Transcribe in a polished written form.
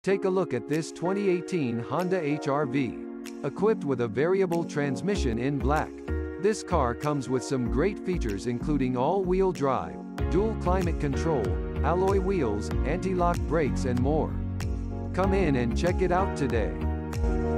Take a look at this 2018 Honda HR-V. Equipped with a variable transmission in black, this car comes with some great features including all-wheel drive, dual climate control, alloy wheels, anti-lock brakes and more. Come in and check it out today.